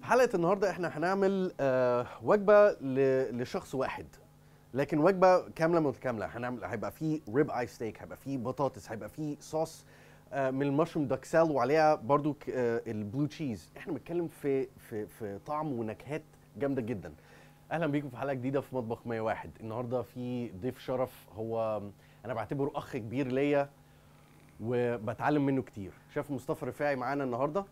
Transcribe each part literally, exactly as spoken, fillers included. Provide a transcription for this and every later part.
حلقة النهاردة احنا هنعمل آه وجبة ل- لشخص واحد، لكن وجبة كاملة متكاملة. هنعمل هيبقى فيه ريب اي ستيك، هيبقى فيه بطاطس، هيبقى فيه صوص آه من المشروم داكسال، وعليها برضو ك- آه البلو تشيز. احنا بنتكلم في في في طعم ونكهات جامدة جدا. اهلا بيكم في حلقة جديدة في مطبخ مية وواحد. النهاردة في ضيف شرف، هو انا بعتبره اخ كبير ليا وبتعلم منه كتير. شيف مصطفى رفاعي معانا النهارده.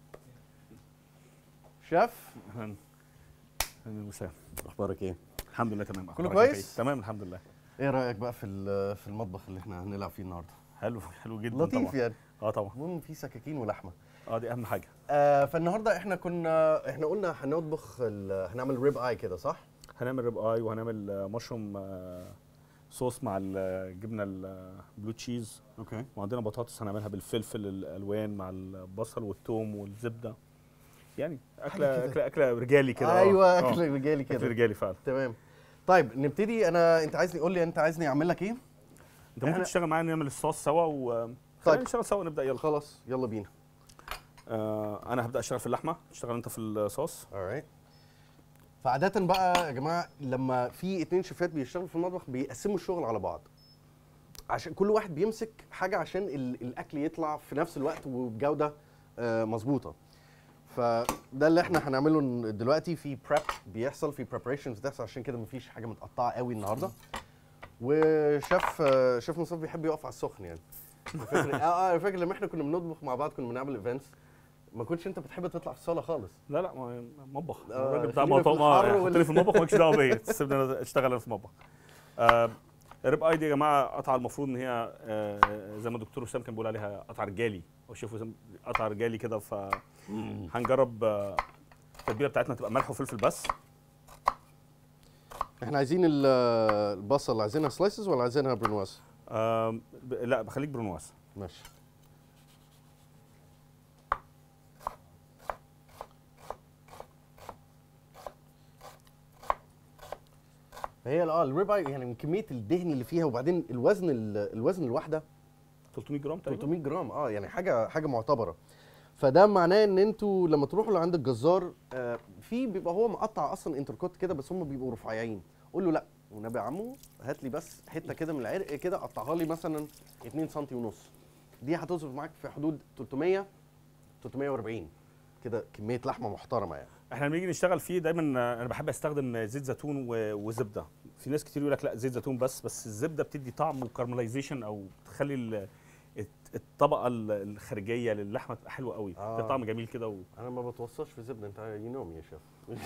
شيف، اهلا اهلا وسهلا. اخبارك ايه؟ الحمد لله تمام. كله أخبارك إيه؟ كويس؟ تمام الحمد لله. ايه رايك بقى في ال- في المطبخ اللي احنا هنلعب فيه النهارده؟ حلو حلو جدا لطيف طبعا. يعني. اه طبعا. المهم في سكاكين ولحمه. اه دي اهم حاجه. آه فالنهارده احنا كنا احنا قلنا هنطبخ ال- هنعمل ريب اي كده، صح؟ هنعمل ريب اي وهنعمل آه، مشروم آه، صوص مع الجبنه البلو تشيز، اوكي. وعندنا بطاطس هنعملها بالفلفل الالوان مع البصل والثوم والزبده. يعني حاجة اكله كده. اكله اكله رجالي كده. آه. ايوه، آه. اكل رجالي اكل كده. رجالي فعلا. تمام. طيب نبتدي. انا انت عايزني قول لي انت عايزني اعمل لك ايه؟ انت ممكن إحنا- تشتغل معايا نعمل الصوص سوا وخلينا طيب. نشتغل سوا نبدا يلا. خلاص يلا بينا. آه انا هبدا اشتغل في اللحمه، تشتغل انت في الصوص. alright. فعادة بقى يا جماعة لما في اتنين شيفات بيشتغلوا في المطبخ بيقسموا الشغل على بعض، عشان كل واحد بيمسك حاجة عشان ال- الأكل يطلع في نفس الوقت وبجودة آه، مظبوطة. فده اللي احنا هنعمله ن- دلوقتي. في بريب بيحصل، في preparations بتحصل، عشان كده مفيش حاجة متقطعة قوي النهاردة. وشيف آه، شيف مصطفى بيحب يقف على السخن يعني. أنا فاكر اه اه أنا فاكر لما احنا كنا بنطبخ مع بعض، كنا بنعمل ايفنتس، ما كنتش انت بتحب تطلع في الصاله خالص. لا لا ما- مطبخ. آه، الراجل بتاع خلينا في مطبخ الحر ما وال- حطني في المطبخ مالكش دعوه بيا، سيبني انا اشتغل انا في المطبخ. آه الريب اي دي يا جماعه قطعه المفروض ان هي آه زي ما الدكتور وسام كان بيقول عليها قطعه رجالي، او شيف وسام قطعه رجالي كده. فهنجرب آه، التتبيله بتاعتنا تبقى ملح وفلفل بس. احنا عايزين ال- البصل، عايزينها سلايسز ولا عايزينها برنواز؟ آه ب- لا بخليك برنواز. ماشي. هي اه الريب اي يعني من كميه الدهن اللي فيها، وبعدين الوزن ال- الوزن الواحده ثلاثمية جرام تقريبا. ثلاثمية جرام. اه يعني حاجه حاجه معتبره. فده معناه ان انتوا لما تروحوا لعند الجزار، آه في بيبقى هو مقطع اصلا انتركوت كده، بس هم بيبقوا رفيعين. قول له لا والنبي يا عمو هات لي بس حته كده من العرق كده، قطعها لي مثلا اتنين سم ونص. دي هتصرف معاك في حدود تلتمية تلتمية واربعين كده، كميه لحمه محترمه يعني. احنا لما نيجي نشتغل فيه دايما آه، انا بحب استخدم زيت زيتون و- وزبده. في ناس كتير يقول لك لا زيت زيتون بس، بس الزبده بتدي طعم وكارملايزيشن، او تخلي ال- الت- الطبقه ال- الخارجيه للحمه تبقى حلوه قوي. آه. ده طعم جميل كده و... انا ما بتوصاش في زبده، انت يو نو مي يا شيف.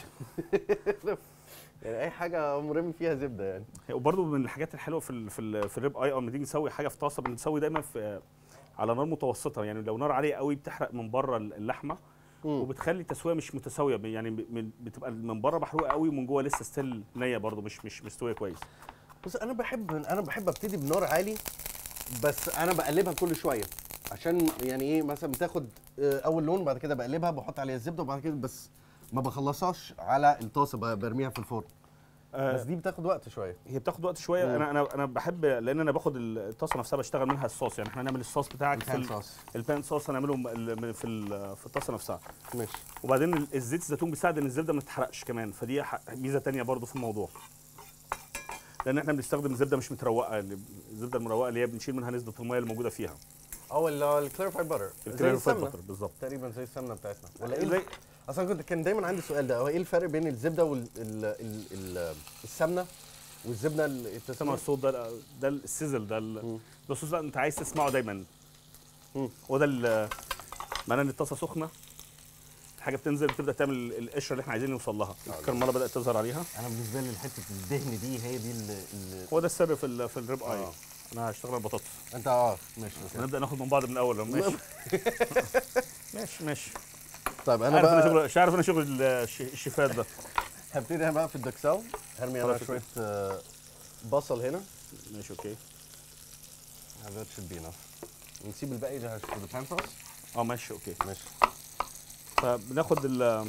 يعني اي حاجه مرمي فيها زبده يعني. وبرده من الحاجات الحلوه في ال في ال في الريب اي، او لما نيجي نسوي حاجه في طاسه بنسوي دايما في على نار متوسطه. يعني لو نار عاليه قوي بتحرق من بره اللحمه، مم. وبتخلي التسويه مش متساويه. يعني من- بتبقى من بره محروقه قوي ومن جوه لسه ستيل نيه، برده مش مش مستويه كويس. بص انا بحب انا بحب ابتدي بنار عالي، بس انا بقلبها كل شويه، عشان يعني ايه، مثلا بتاخد آه، اول لون، بعد كده بقلبها بحط عليها الزبده، وبعد كده بس ما بخلصهاش على الطاسه، ب- برميها في الفرن. آه، بس دي بتاخد وقت شويه. هي بتاخد وقت شويه. مم. انا انا انا بحب، لان انا باخد الطاسه نفسها بشتغل منها الصوص. يعني احنا هنعمل الصوص بتاعك في البان ال- صوص. البان صوص هنعمله م- ال- في ال- في الطاسه نفسها. ماشي. وبعدين ال- الزيت الزيتون بيساعد ان الزبده ما تتحرقش كمان، فدي ح- ميزه تانية برضو في الموضوع. لان احنا بنستخدم زبده مش متروقه، اللي- الزبده المروقه اللي هي بنشيل منها نسبه الميه اللي موجوده فيها. او الكلاريفايد باتر، زي الكلاريفايد السمنه باتر بالظبط. تقريبا، زي السمنه بتاعتنا ولا ايه؟ زي اصلا كنت كان دايما عندي السؤال ده، هو ايه الفرق بين الزبده والسمنه والزبده سمع التسميه؟ الصوت ده، ده السيزل ده ال- مم. ده الصوت ده انت عايز تسمعه دايما. مم. هو ده ال- معناه ان الطاسه سخنه، الحاجه بتنزل بتبدا تعمل القشره اللي احنا عايزين نوصل لها. الكرمله بدات تظهر عليها. انا بالنسبه لي حته الدهن دي هي دي اللي, اللي هو ده السر في ال في الريب اي. آه. انا هشتغل على البطاطس. انت اه ماشي ماشي. هنبدا ناخد من بعض من الاول. ماشي ماشي ماشي. طيب انا عارف انا بقى شغل، مش عارف انا شغل الش- الشيفات ده. هبتدي انا بقى في الدكساو. هرمي انا خلاص شويه آه، بصل هنا. ماشي اوكي. that should be enough. نسيب الباقي ده في البان صوص. اه ماشي اوكي. ماشي. فبناخد ال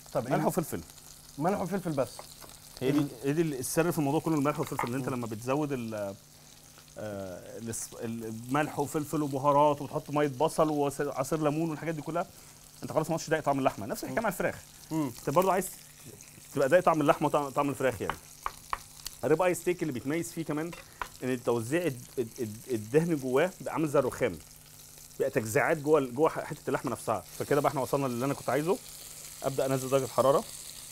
طب ملح وفلفل. ملح وفلفل بس. هي دي هي دي السر في الموضوع كله، الملح والفلفل. ان انت لما بتزود ال آه، الس- الملح وفلفل وبهارات وتحط ميه بصل وعصير ليمون والحاجات دي كلها، انت خلاص ما عادش دايق طعم اللحمه. نفس الحكايه مع الفراخ. امم انت برضو عايز تبقى دايق طعم اللحمه وطعم طعم الفراخ يعني. الريب اي ستيك اللي بيتميز فيه كمان ان توزيع الد- الد- الدهن جواه بيبقى عامل زي الرخام، بيبقى تجزيعات جوه جوه حته اللحمه نفسها. فكده بقى احنا وصلنا للي انا كنت عايزه. ابدا انزل درجه الحراره.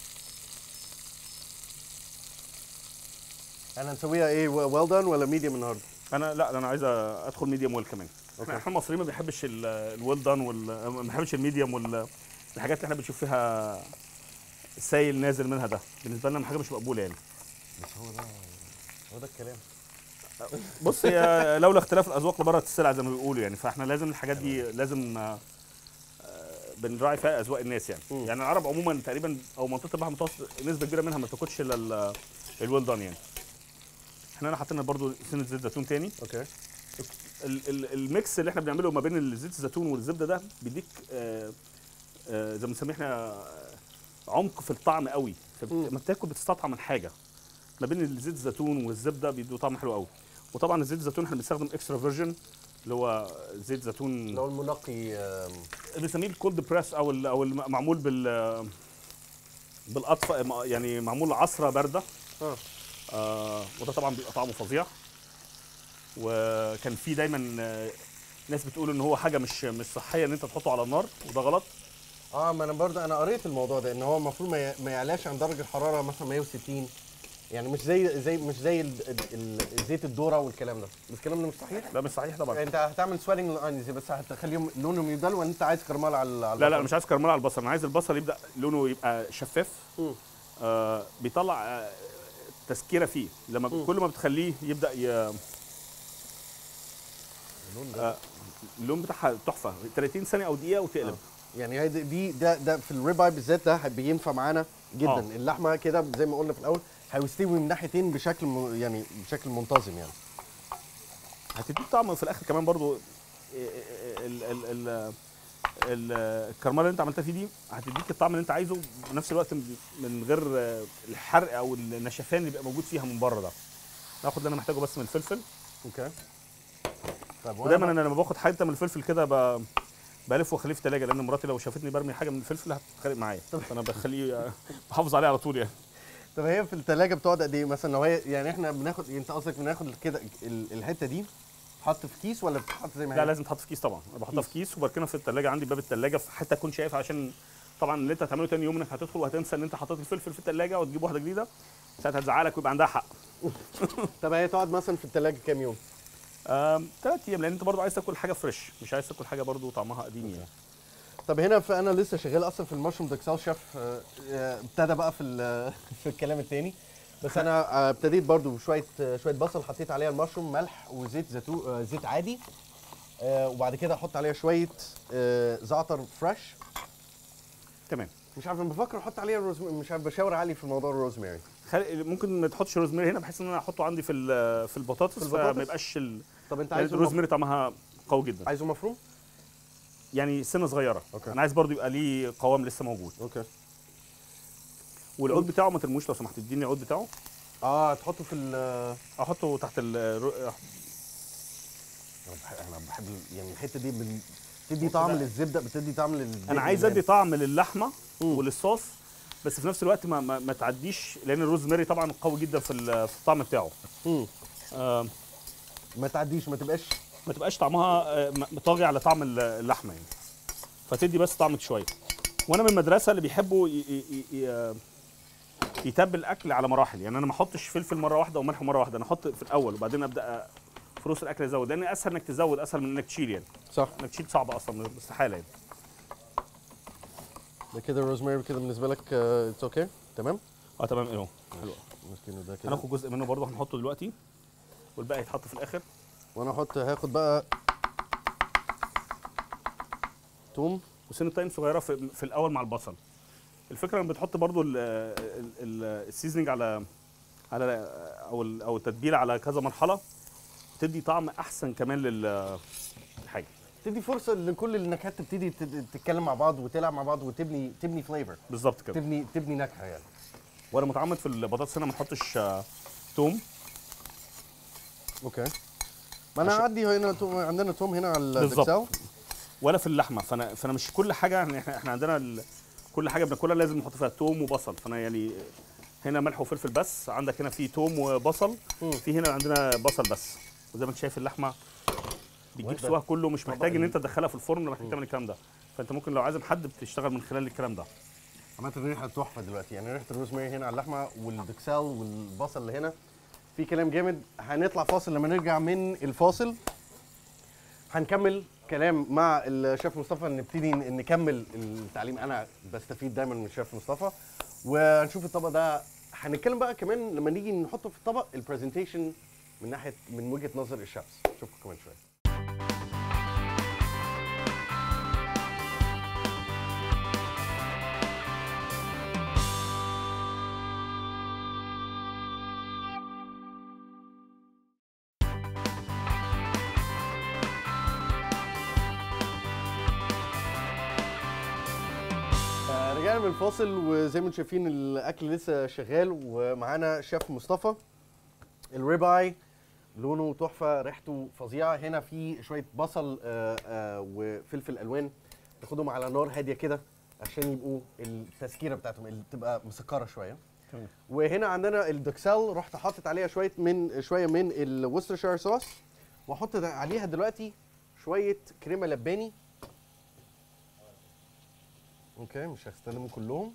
انا نسويها ايه، ويل دان ولا ميديوم النهارده؟ انا لا انا عايز ادخل ميديوم ويل كمان. احنا احنا المصريين ما بنحبش الويل دان وال ما بنحبش الميديوم والحاجات اللي احنا بنشوف فيها السايل نازل منها، ده بالنسبه لنا حاجه مش مقبوله يعني. بس هو ده هو ده الكلام. بص، هي لولا اختلاف الاذواق لبرت السلع زي ما بيقولوا يعني. فاحنا لازم الحاجات دي لازم آه، بنراعي فيها اذواق الناس يعني. مم. يعني العرب عموما تقريبا او منطقه البحر المتوسط نسبه كبيره منها ما بتاكلش الا الويل دان يعني. احنا هنا حطينا برضو سنه زيت زيتون تاني. اوكي. ال- ال- الميكس اللي احنا بنعمله ما بين زيت الزيتون والزبده ده بيديك آه، آه، زي ما بنسميه احنا آه، عمق في الطعم قوي. فلما بتاكل بتستطعم من حاجه ما بين زيت الزيتون والزبده، بيدوا طعم حلو قوي. وطبعا زيت الزيتون احنا بنستخدم اكسترا فيرجن اللي هو زيت زيتون اللي هو المنقي. آم، بنسميه الكولد بريس او ال او المعمول بال بالاطفاء يعني، معمول عصره بارده. اه آه وده طبعا بيبقى طعمه فظيع. وكان في دايما آه، ناس بتقول ان هو حاجه مش مش صحيه ان انت تحطه على النار، وده غلط. اه ما انا برضه انا قريت الموضوع ده ان هو المفروض ما ي- ما يعلاش عن درجه حراره مثلا مية وستين. يعني مش زي زي مش زي ال- ال- ال- زيت الذره والكلام ده. بس الكلام ده مش صحيح. ده مش صحيح طبعا. انت هتعمل سويلنج للانيز بس هتخليهم لونهم يدل، ولا انت عايز كرمال على ال- على لا لا، البصل؟ مش عايز كرمال على البصل، انا عايز البصل يبدا لونه يبقى شفاف. مم. آه بيطلع آه تسكيره فيه لما مم. ب- كل ما بتخليه يبدا ي... اللون ده آه اللون بتاعها تحفه، ثلاثين ثانيه او دقيقه وتقلب. يعني هي دي دي- ده ده في الريب اي بالذات ده بينفع معانا جدا. آه. اللحمه كده زي ما قلنا في الاول هيستوي من ناحيتين بشكل م- يعني بشكل منتظم يعني. هتديك طعم في الاخر كمان برضو. ال ال ال ال الكرمله اللي انت عملتها فيه دي هتديك الطعم اللي انت عايزه بنفس الوقت من غير الحرق او النشفان اللي بيبقى موجود فيها من بره ده. ناخد اللي انا محتاجه بس من الفلفل. اوكي. طب ودايما انا لما باخد حته من الفلفل كده ب- بلف واخليه في الثلاجه، لان مراتي لو شافتني برمي حاجه من الفلفل هتتخانق معايا. فانا بخليه بحافظ عليه على طول يعني. طب هي في الثلاجه بتقعد قد ايه مثلا لو هي يعني احنا بناخد، انت قصدك بناخد كده ال- الحته دي تحط في كيس ولا بتتحط زي ما هي؟ لا لازم تحط في كيس طبعا. انا بحطها في كيس وبركنها في الثلاجه عندي باب الثلاجه في حته اكون شايفها، عشان طبعا اللي انت هتعمله تاني يوم انك هتدخل وهتنسى ان انت حطيت الفلفل في الثلاجه وتجيب واحده جديده، ساعتها هتزعلك ويبقى عندها حق. طب هي تقعد مثلا في الثلاجه كام يوم؟ ثلاث ايام، لان انت برضو عايز تاكل حاجه فريش، مش عايز تاكل حاجه برضو طعمها قديم يعني. طب هنا فانا لسه شغال اصلا في المشروم دكسال شيف. آه، آه، ابتدى بقى في ال- في الكلام التاني. بس انا آه، ابتديت برضو بشويه آه، شويه بصل، حطيت عليها المشروم، ملح وزيت زيتون، آه، زيت عادي. آه، وبعد كده احط عليها شويه آه، زعتر فريش. تمام. مش عارف، انا بفكر احط عليها روزماري، مش عارف، بشاور علي في موضوع الروزماري. خل... ممكن ما تحطش روزماري هنا بحيث ان انا احطه عندي في ال- في البطاطس, في البطاطس؟ فما يبقاش ال... طب انت لأن عايزه الروزماري طعمها قوي جدا. عايزه مفروم؟ يعني سنه صغيره. أوكي. انا عايز برضو يبقى ليه قوام لسه موجود. اوكي. والعود بتاعه ما ترموش لو سمحت، اديني العود بتاعه. اه تحطه في ال احطه تحت ال انا بحب, أنا بحب يعني الحته دي بن- بتدي طعم للزبده، بتدي طعم للزبده. انا عايز ادي طعم للحمه مم. وللصوص، بس في نفس الوقت ما, ما, ما تعديش، لان الروزماري طبعا قوي جدا في ال- في الطعم بتاعه. مم. آه ما تعديش، ما تبقاش. ما تبقاش طعمها آه، م- طاغي على طعم ال- اللحمه يعني، فتدي بس طعم شويه. وانا من المدرسه اللي بيحبوا ي- ي- ي- ي- يتبل الاكل على مراحل. يعني انا ما احطش فلفل مره واحده وملح مره واحده، انا احط في الاول وبعدين ابدا في نص الاكل ازود، لان اسهل انك تزود اسهل من انك تشيل يعني. صح. انك تشيل صعبه اصلا، استحاله يعني. ده كده الروزماري كده بالنسبه لك اتس اوكي okay. تمام. اه تمام اهو حلو. ماسكينه ده كده. هناخد جزء منه برضه هنحطه دلوقتي، والباقي يتحط في الاخر. وانا احط هاخد بقى توم وسنه تايم صغيره في, في الاول مع البصل. الفكره انك بتحط برضو السيزنج على على او ال- او التتبيله على كذا مرحله، تدي طعم احسن كمان للحاجه. تدي فرصه لكل النكهات تبتدي تت- تتكلم مع بعض وتلعب مع بعض وتبني تبني فليفر، بالظبط كده. تبني تبني نكهه يعني. وانا متعمد في البطاطس هنا ما نحطش آه، توم. اوكي. ما انا عشان- عندي هنا توم، عندنا توم هنا على بالظبط. الدكساو. ولا في اللحمه، فانا فانا مش كل حاجه يعني احنا احنا عندنا ال... كل حاجه بناكلها لازم نحط فيها توم وبصل، فانا يعني هنا ملح وفلفل بس، عندك هنا في توم وبصل، مم. في هنا عندنا بصل بس. وزي ما انت شايف اللحمه بتجيب وده سواها كله، مش طبق محتاج ان ال- انت تدخلها في الفرن ولا محتاج تعمل الكلام ده، فانت ممكن لو عازم حد بتشتغل من خلال الكلام ده. عملت الريحه تحفه دلوقتي، يعني ريحه الروزماري هنا على اللحمه والدكسال والبصل اللي هنا في كلام جامد. هنطلع فاصل، لما نرجع من الفاصل هنكمل كلام مع الشيف مصطفى، نبتدي ن- نكمل التعليم. انا بستفيد دايما من الشيف مصطفى، وهنشوف الطبق ده. هنتكلم بقى كمان لما نيجي نحطه في الطبق البرزنتيشن من ناحيه من وجهه نظر الشيفs. نشوفكم كمان شويه. آه، رجعنا من الفاصل، وزي ما انتم شايفين الاكل لسه شغال، ومعانا شيف مصطفى. الريباي لونه تحفه، ريحته فظيعه. هنا في شويه بصل آه، آه، وفلفل الوان، تاخدهم على نار هاديه كده عشان يبقوا التسكيره بتاعتهم اللي تبقى مسكره شويه. تمام. وهنا عندنا الدكسال، رحت حاطط عليها شويه من شويه من الوسترشاير صوص، واحط عليها دلوقتي شويه كريمه لباني. اوكي، مش هستخدمهم كلهم.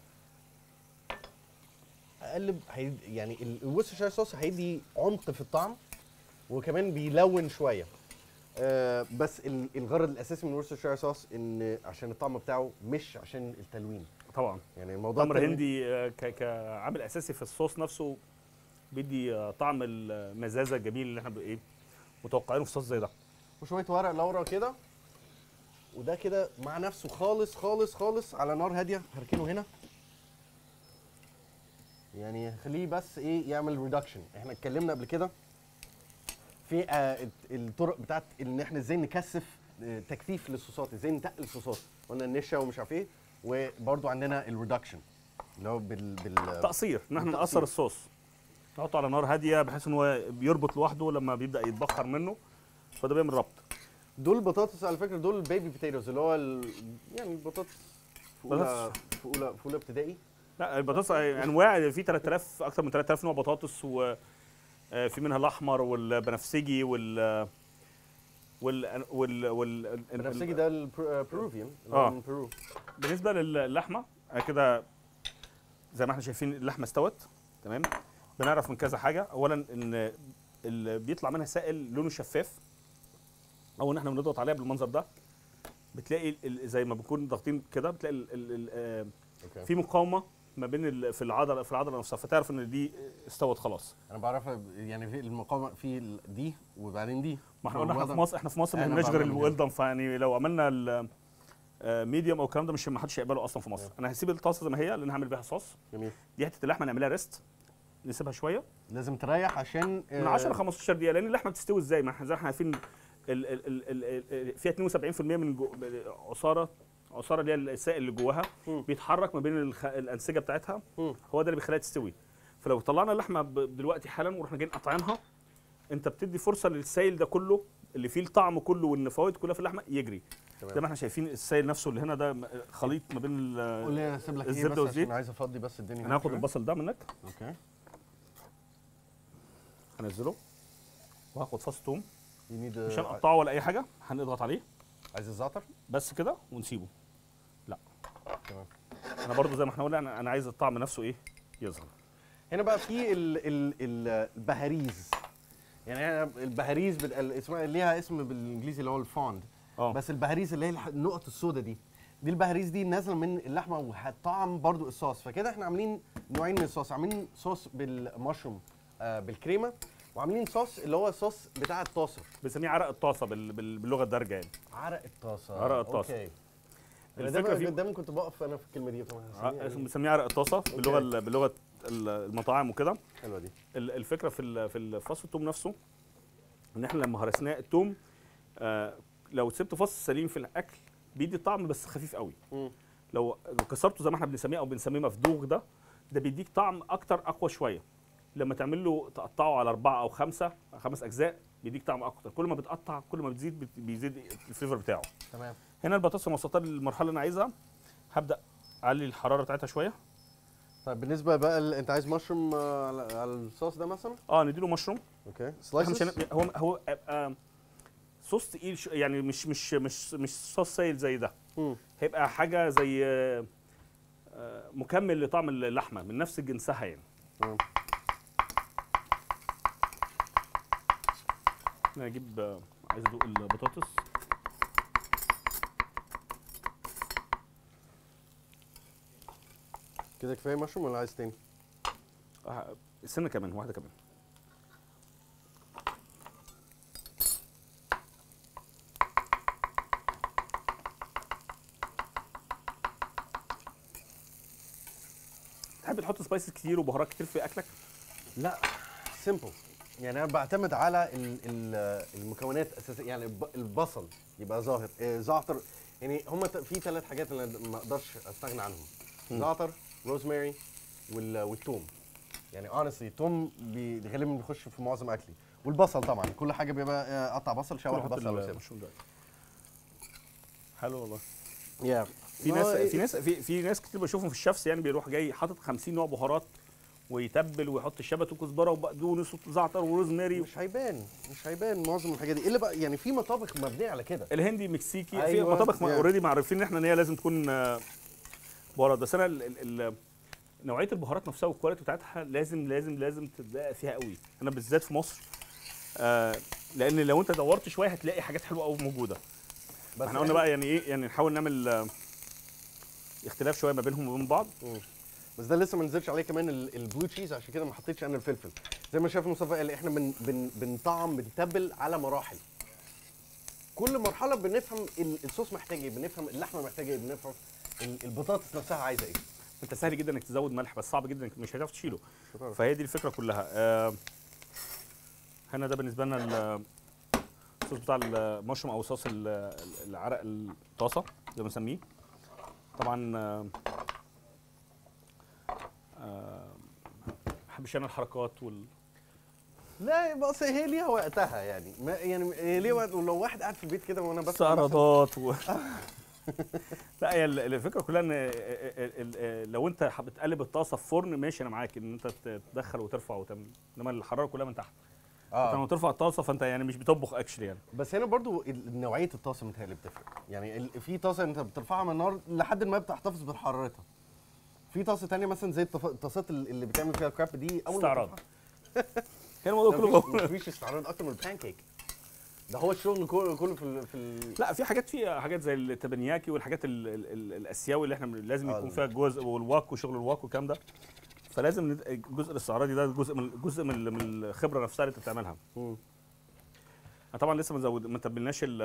اقلب هيد يعني الوسترشاير صوص هيدي عمق في الطعم، وكمان بيلون شويه. آه بس ال- الغرض الاساسي من الوسترشاير صوص ان عشان الطعم بتاعه، مش عشان التلوين. طبعا يعني الموضوع تمر التلوين- هندي آه، ك- كعامل اساسي في الصوص نفسه، بيدي آه، طعم المزازه الجميل اللي احنا ب- ايه متوقعينه في صوص زي ده. وشويه ورق لورا كده، وده كده مع نفسه خالص خالص خالص على نار هاديه. هركنه هنا، يعني خليه بس ايه يعمل ريدكشن. احنا اتكلمنا قبل كده في آه الت- الطرق بتاعت ان احنا ازاي نكثف آه، تكثيف للصوصات، ازاي نتقل الصوصات. قلنا النشا ومش عارف ايه، وبرده عندنا الريدكشن اللي هو بال بال تقصير ان احنا بالتقصير. نقصر الصوص، نحطه على نار هاديه بحيث ان هو بيربط لوحده لما بيبدا يتبخر منه، فده بيعمل ربط. دول البطاطس على فكره، دول البيبي بوتيتوز، اللي هو ال... يعني البطاطس في اولى في اولى في اولى ابتدائي. لا البطاطس انواع، في ثلاثة آلاف اكثر من ثلاثة آلاف نوع بطاطس، وفي منها الاحمر والبنفسجي وال وال وال وال البنفسجي ده البروفيان اللي آه. هو من بيرو. بالنسبه للحمه كده زي ما احنا شايفين اللحمه استوت تمام. بنعرف من كذا حاجه، اولا ان اللي بيطلع منها سائل لونه شفاف، او ان احنا بنضغط عليها بالمنظر ده بتلاقي ال- زي ما بنكون ضاغطين كده بتلاقي ال ال ال اوكي. في مقاومه ما بين ال- في العضله في العضله نفسها، فتعرف ان دي استوت خلاص. انا بعرف يعني في المقاومه في ال- دي وبعدين دي. ما احنا قلنا احنا في فالوضع- مصر احنا في مصر ما أنا بنعملش غير بعمل كده. الويل دان، فيعني لو عملنا الميديوم او الكلام ده مش ما حدش هيقبله اصلا في مصر. انا هسيب الطاسه زي ما هي لان هعمل بيها صوص. جميل. دي حته اللحمه نعملها ريست، نسيبها شويه لازم تريح عشان من عشرة خمستاشر دقيقه، لان اللحمه بتستوي ازاي؟ ما احنا زي ما احنا عارفين ال- ال- ال- ال- فيها اتنين وسبعين في المية من جو- عصاره عصاره اللي هي السائل اللي جواها مم. بيتحرك ما بين الخ- الانسجه بتاعتها، مم. هو ده اللي بيخليها تستوي. فلو طلعنا اللحمه ب- دلوقتي حالا ورحنا جايين قاطعينها، انت بتدي فرصه للسائل ده كله اللي فيه الطعم كله والنفاوات كلها في اللحمه يجري. تمام. زي ما احنا شايفين السائل نفسه اللي هنا ده م- خليط ما بين ال- قول لي اسيب لك ايه الزبدة بس والزيت. عشان عايز افضي بس الدنيا. انا هاخد شوية. البصل ده منك، اوكي. هنزله وهاخد فص ثوم، You need مش a- هنقطعه ولا اي حاجه، هنضغط عليه عايز الزعتر؟ بس كده ونسيبه. لا تمام. انا برضو زي ما احنا قلنا انا انا عايز الطعم نفسه ايه يظهر. هنا بقى في ال ال ال البهاريز. يعني هنا البهاريز بت- ال- اسمها ليها اسم بالانجليزي اللي هو الفوند. اه بس البهاريز اللي هي الح- النقط السوداء دي، دي البهاريز دي نازله من اللحمه وهتطعم برضو الصوص. فكده احنا عاملين نوعين من الصوص، عاملين صوص بالمشروم آه بالكريمه، وعاملين صوص اللي هو الصوص بتاع الطاسه، بنسميه عرق الطاسه بال- بال- باللغه الدارجه يعني. عرق الطاسه. عرق الطاسة. اوكي. انا الفكره دايما في دايما كنت بقف انا في الكلمه دي طبعا. ع- بنسميه عرق الطاسه باللغه ال- باللغه ال- المطاعم وكده. حلوه دي. ال- الفكره في ال- في فص الثوم نفسه ان احنا لما هرسناه الثوم آه لو سبت فص سليم في الاكل بيدي طعم بس خفيف قوي. مم. لو كسرته زي ما احنا بنسميه او بنسميه مفدوغ ده ده بيديك طعم اكتر اقوى شويه. لما تعمل له تقطعه على اربعه او خمسه خمس اجزاء بيديك طعم اكتر. كل ما بتقطع كل ما بتزيد بت- بيزيد الفليفر بتاعه. تمام. هنا البطاطس وصلت للمرحله اللي انا عايزها، هبدا اعلي الحراره بتاعتها شويه. طيب بالنسبه بقى ال- انت عايز مشروم آه، على على الصوص ده مثلا؟ اه نديله مشروم. اوكي إحنا مش سلايسز. هن- هو هو آه صوص تقيل شو- يعني مش مش مش مش صوص سائل زي ده. مم. هيبقى حاجه زي آه، آه، مكمل لطعم اللحمه من نفس جنسها يعني. مم. انا اجيب آه، عايز ادوق البطاطس. كده كفايه مشروم ولا عايز تاني؟ آه، سنه كمان، واحده كمان. تحب تحط سبايسز كتير وبهارات كتير في اكلك؟ لا سيمبل. يعني انا بعتمد على ال ال المكونات الاساسيه، يعني الب- البصل يبقى ظاهر، آه، زعتر. يعني هم في ثلاث حاجات اللي أنا ما اقدرش استغنى عنهم: مم. زعتر، روزماري، وال- والثوم. يعني اونستلي الثوم بي- غالبا بيخش في معظم اكلي، والبصل طبعا كل حاجه بيبقى آه، قطع بصل، شوح حط بصل او سيبه. المشروم ده. حلو والله. يا في ناس في ناس في, في ناس كتير بشوفهم في الشفس يعني بيروح جاي حاطط خمسين نوع بهارات ويتبل ويحط الشبت وكزبره وبقدونس وزعتر وروزماري. مش هيبان مش هيبان معظم الحاجات دي، الا بقى يعني في مطابخ مبنيه على كده. الهندي مكسيكي أيوة، في مطابخ yeah. اوريدي معروفين ان احنا ان هي لازم تكون آه، بهارات. بس انا ال ال ال نوعيه البهارات نفسها والكواليتي بتاعتها لازم لازم لازم تبدا فيها قوي. انا بالذات في مصر آه لان لو انت دورت شويه هتلاقي حاجات حلوه قوي موجوده. بس احنا قلنا بقى يعني ايه، يعني نحاول نعمل آه اختلاف شويه ما بينهم وبين بعض. مم. بس ده لسه ما نزلش عليه كمان ال- البلو تشيز، عشان كده ما حطيتش انا الفلفل. زي ما شاف مصطفى قال احنا بن بن بنطعم بنتبل على مراحل. كل مرحله بنفهم ال- الصوص محتاج ايه، بنفهم اللحمه محتاجه ايه، بنفهم ال- البطاطس نفسها عايزه ايه. انت سهل جدا انك تزود ملح بس صعب جدا انك مش هتعرف تشيله. مش هتعرف. فهي دي الفكره كلها. آه هنا ده بالنسبه لنا ال- الصوص بتاع المشروم او صوص ال- العرق الطاسه زي ما بنسميه. طبعا آه آه، ما بحبش انا الحركات وال لا بس هي ليها وقتها يعني، ما يعني هي ليها وقت. ولو واحد قاعد في البيت كده وانا بس استعراضات و... لا هي ال- الفكره كلها ان ال- ال- ال- لو انت حب- بتقلب الطاسه في فرن ماشي انا معاك ان انت تدخل وترفع وتعمل، انما الحراره كلها من تحت. انت لما اه. ترفع الطاسه فانت يعني مش بتطبخ اكشلي يعني. بس هنا برضو ال- نوعيه الطاسه متهيألي بتفرق. يعني ال- في طاسه انت بترفعها من النار لحد ما بتحتفظ بحرارتها. في طاسه تانية مثلا زي الطف- الطاسات ال- اللي بتعمل فيها الكراب دي اول ما استعراض. ترفعها- هي الموضوع كله مفيش- بقول- مفيش استعراض اكتر من البانكيك. ده هو الشغل كله كله في ال في ال لا في حاجات فيها حاجات زي التبنياكي والحاجات ال ال ال الاسيوي اللي احنا لازم آه، يكون ال- فيها جزء والواك وشغل الواك والكلام ده. فلازم ند- الجزء الاستعراضي ده جزء من جزء من ال- من الخبره نفسها اللي انت بتعملها. مم. طبعا لسه ما زود ما تبلناش ال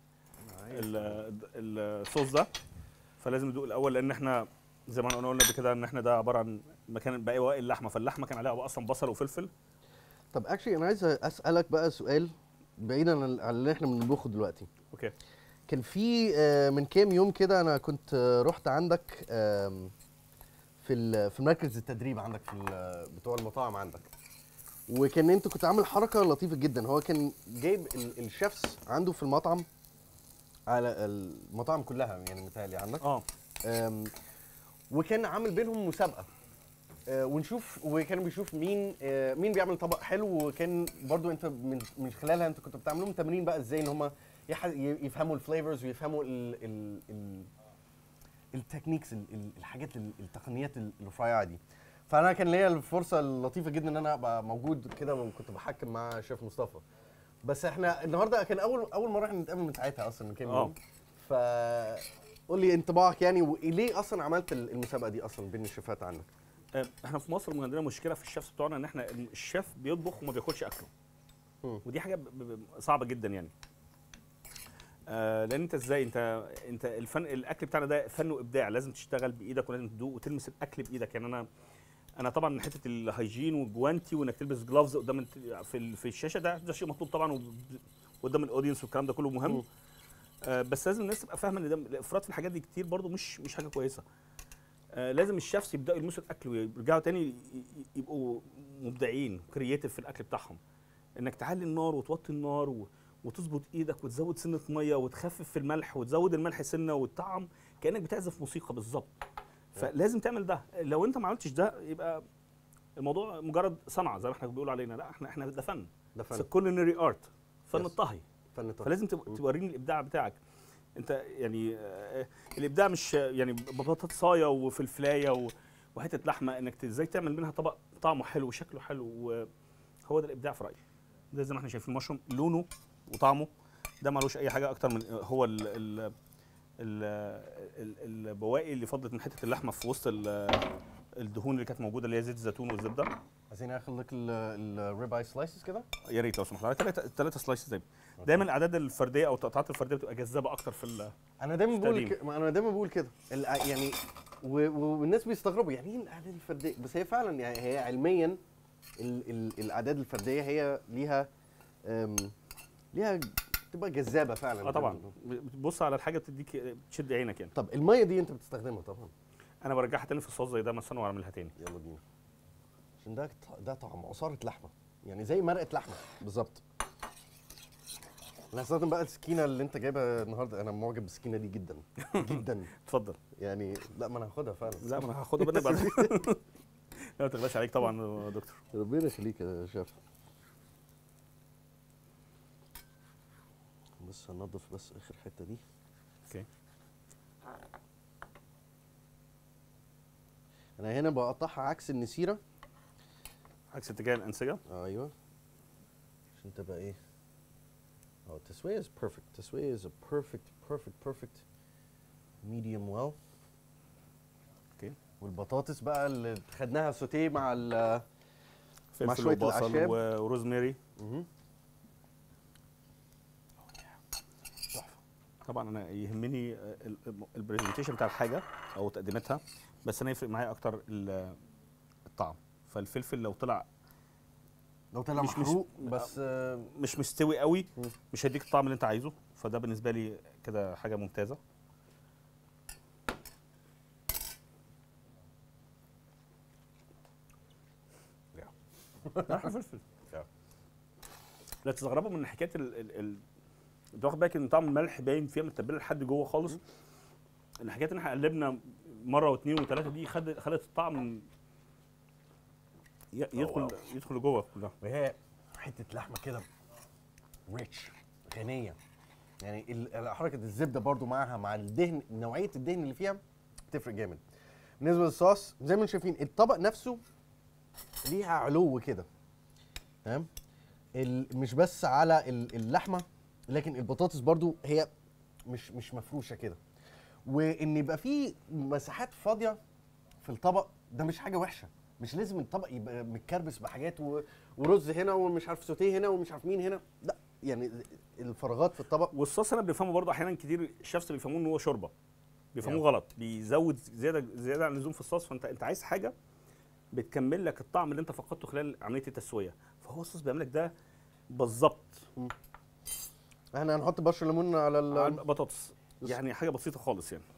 ال- الصوص ده، فلازم ندوق الاول لان احنا زي ما قلنا قلنا قبل كده ان احنا ده عباره عن مكان باقي بواقي اللحمه، فاللحمه كان عليها اصلا بصل وفلفل. طب اكشلي انا عايز اسالك بقى سؤال بعيدا عن عن اللي احنا بنطبخه دلوقتي. اوكي. كان في آه، من كام يوم كده انا كنت آه، رحت عندك آم، في ال- في مركز التدريب عندك في ال- بتوع المطاعم عندك، وكان انت كنت عامل حركه لطيفه جدا. هو كان جايب ال- الشيفs عنده في المطعم على المطاعم كلها يعني متهيألي عندك، اه آم، وكان عامل بينهم مسابقه آه، ونشوف، وكان بيشوف مين آه، مين بيعمل طبق حلو. وكان برضو انت من من خلالها انت كنت بتعمل لهم تمرين بقى ازاي ان هم يفهموا الفليفرز ويفهموا ال ال ال التكنيكس ال- ال- الحاجات ال- التقنيات ال- الرفيعه دي. فانا كان ليا الفرصه اللطيفه جدا ان انا ابقى موجود كده وكنت بحكم مع شيف مصطفى. بس احنا النهارده كان اول اول مره احنا نتقابل من ساعتها اصلا من كام آه. يوم. ف قول لي انطباعك يعني، وليه اصلا عملت المسابقه دي اصلا بين الشيفات عندك؟ آه، احنا في مصر عندنا مشكله في الشيفs بتوعنا ان احنا الشيف بيطبخ وما بياكلش اكله. مم. ودي حاجه ب- ب- صعبه جدا يعني. آه لان انت ازاي انت انت الفن الاكل بتاعنا ده فن وابداع، لازم تشتغل بايدك ولازم تدوق وتلمس الاكل بايدك. يعني انا انا طبعا حته الهيجين والجوانتي وانك تلبس جلافز قدام الت- في ال- في الشاشه ده ده شيء مطلوب طبعا، وب- قدام الاودينس والكلام ده كله مهم. مم. آه بس لازم الناس تبقى فاهمه ان ده الافراط في الحاجات دي كتير برضو مش مش حاجه كويسه. آه لازم الشيفs يبداوا يلمسوا الاكل ويرجعوا تاني ي- ي- يبقوا مبدعين كرييتيف في الاكل بتاعهم. انك تعلي النار وتوطي النار و... وتظبط ايدك وتزود سنه ميه وتخفف في الملح وتزود الملح سنه والطعم كانك بتعزف موسيقى بالظبط. فلازم تعمل ده. لو انت ما عملتش ده يبقى الموضوع مجرد صنعه زي ما احنا بنقول علينا. لا احنا احنا ده فن. ده فن. كولينري ارت، فن Yes. الطهي. فن طبعا. فلازم تب- توريني الابداع بتاعك انت. يعني آه، الابداع مش يعني ببطاطسايه وفلفلايه و- وحته لحمه، انك ت- ازاي تعمل منها طبق طعمه حلو وشكله حلو، وهو ده الابداع في رايي. ده زي ما احنا شايفين المشروم لونه وطعمه ده ملوش اي حاجه اكتر من هو ال ال ال ال- البواقي اللي فضلت من حته اللحمه في وسط ال- الدهون اللي كانت موجوده اللي هي زيت الزيتون والزبده. عايزين اخد لك الريب اي سلايسز كده. يا ريت لو سمحت، على ثلاثه ثلاثه سلايسز دايما. دايما الاعداد الفرديه او التقطيعات الفرديه بتبقى جذابه اكتر في ال- انا دايما بقول تقديم. ك... انا دايما بقول كده ال- يعني و- و- والناس بيستغربوا يعني ايه الاعداد الفرديه، بس هي فعلا يعني هي علميا ال... ال... الاعداد الفرديه هي ليها أم... ليها تبقى جذابه فعلا. اه طبعا بتبص على الحاجه بتديك بتشد عينك يعني. طب الميه دي انت بتستخدمها طبعا. انا برجعها تاني في الصوص زي ده مثلا واعملها تاني. يلا بينا. عشان ده ده طعم عصاره لحمه، يعني زي مرقه لحمه بالظبط. انا هستخدم بقى السكينه اللي انت جايبها النهارده، انا معجب بالسكينه دي جدا جدا. اتفضل. يعني لا ما انا هاخدها فعلا. لا ما انا هاخدها منك بعدين. لا ما تغلاش عليك طبعا يا دكتور. ربنا يخليك يا شيف. بس هنضف بس اخر حته دي. اوكي. انا هنا بقطعها عكس النسيره. عكس اتجاه الانسجه. ايوه عشان تبقى ايه. اه التسويه از بيرفكت. التسويه از بيرفكت بيرفكت بيرفكت ميديوم ويل. اوكي. والبطاطس بقى اللي خدناها سوتيه مع ال مع فلفل شوية وبصل الأعشاب. و- وروزماري. مهم. تحفه. طبعا انا يهمني البرزنتيشن بتاع الحاجه او تقديماتها، بس انا يفرق معايا اكتر ال- الطعم. فالفلفل لو طلع لو طلع مش- مش- محروق بس آه، مش مستوي قوي مم. مش هيديك الطعم اللي انت عايزه، فده بالنسبه لي كده حاجه ممتازه. ملح وفلفل. لا تستغربوا من حكايه ال ال ال انت واخد بالك ان طعم الملح باين فيها متبله لحد جوه خالص. ان حكايه ان احنا قلبنا مره واثنين وثلاثه دي خد خلت الطعم ي- يدخل واو. يدخل لجوه كلها. وهي حته لحمه كده ريتش غنيه. يعني ال- حركه الزبده برضو معاها مع الدهن، نوعيه الدهن اللي فيها بتفرق جامد. بالنسبه للصوص زي ما انتم شايفين الطبق نفسه ليها علو كده تمام. ال- مش بس على ال- اللحمه، لكن البطاطس برضو هي مش مش مفروشه كده. وان يبقى في مساحات فاضيه في الطبق ده مش حاجه وحشه. مش لازم الطبق يبقى متكربس بحاجات و- ورز هنا ومش عارف سوتيه هنا ومش عارف مين هنا، لا يعني الفراغات في الطبق. والصوص انا بنفهمه برضه احيانا كتير الشيفs بيفهموه ان هو شوربه، بيفهموه يعني. غلط، بيزود زياده زياده عن اللزوم في الصوص. فانت انت عايز حاجه بتكمل لك الطعم اللي انت فقدته خلال عمليه التسويه، فهو الصوص بيعمل لك ده بالظبط. احنا هنحط بشر ليمون على ال على البطاطس يعني حاجه بسيطه خالص يعني.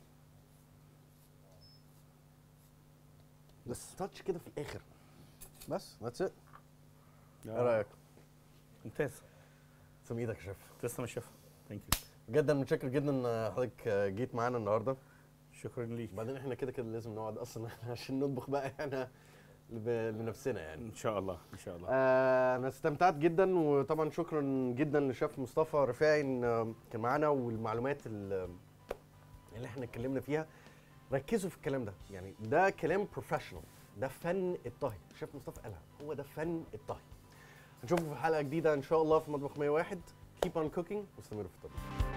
بس تاتش كده في الاخر بس ذاتس ات. يا ايه رايك؟ ممتاز. تسلم ايدك يا شيف. تسلم يا شيف. ثانك يو. بجد انا متشكر جدا ان حضرتك جيت معانا النهارده. شكرا ليك. وبعدين احنا كده كده لازم نقعد اصلا عشان نطبخ بقى احنا ب- لنفسنا يعني. ان شاء الله ان شاء الله. آه انا استمتعت جدا، وطبعا شكرا جدا للشيف مصطفى رفاعي ان كان معانا، والمعلومات ال- اللي احنا اتكلمنا فيها. ركزوا في الكلام ده، يعني ده كلام بروفيشنال، ده فن الطهي. الشيف مصطفى قالها، هو ده فن الطهي. هنشوفكم في حلقه جديده ان شاء الله في مطبخ مية وواحد. keep on cooking واستمروا في الطبخ.